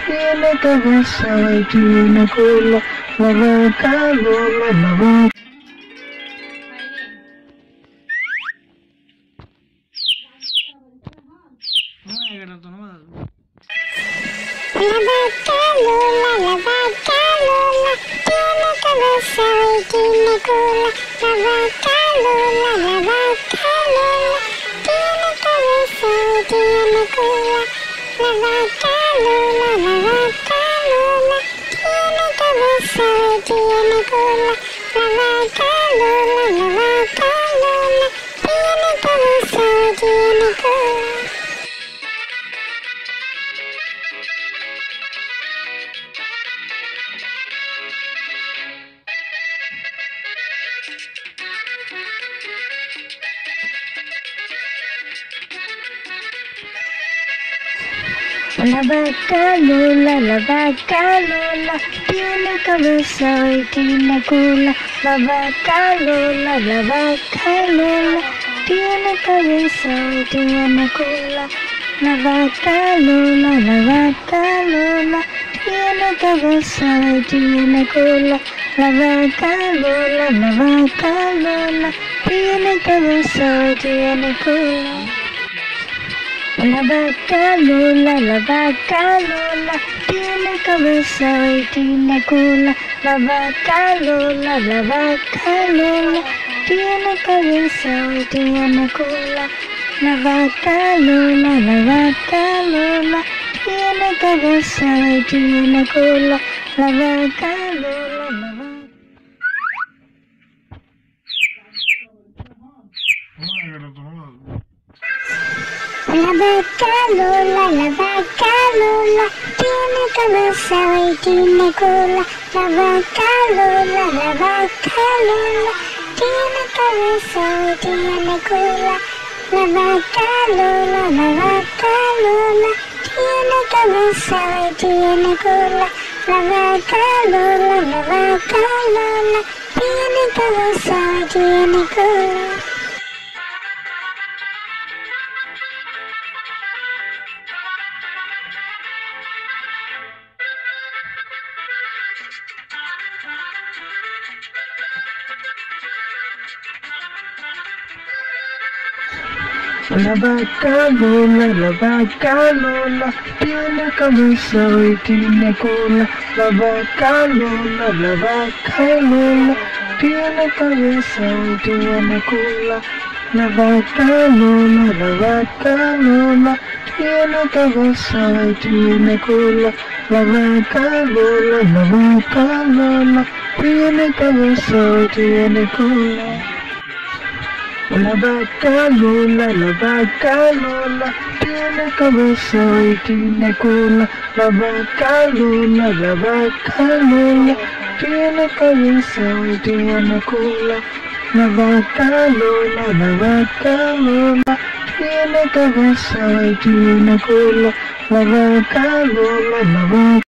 tiene cabeza y tiene cola, la vaca Lola, la vaca. La vaca Lola, tiene cabeza y tiene cola. La vaca Lola, tiene cabeza y tiene cola. La vaca Lola, tiene cabeza y tiene cola. La vaca Lola, tiene cabeza y tiene cola. La vaca Lola, tiene cabeza y tiene cola. La vaca Lola, tiene cabeza y tiene cola. La vaca Lola, tiene cabeza y tiene cola. La vaca Lola, tiene cabeza y tiene cola. La vaca Lola, tiene cabeza y tiene cola. La vaca Lola, tiene cabeza y tiene cola. La vaca Lola, tiene cabeza y tiene cola. La vaca Lola, La vaca Lola, tiene cabeza y tiene cola. La vaca Lola, tiene cabeza y tiene cola. La vaca Lola, tiene cabeza y tiene cola. La vaca Lola, tiene cabeza y tiene cola. La vaca Lola, tiene cabeza y tiene cola. La vaca Lola, tiene cabeza y tiene cola. La vaca Lola, tiene cabeza y tiene cola. La vaca Lola, tiene cabeza y tiene cola. La vaca Lola, tiene cabeza y tiene cola. La vaca Lola, tiene cabeza y tiene cola. La vaca Lola, tiene cabeza y tiene cola. La vaca Lola,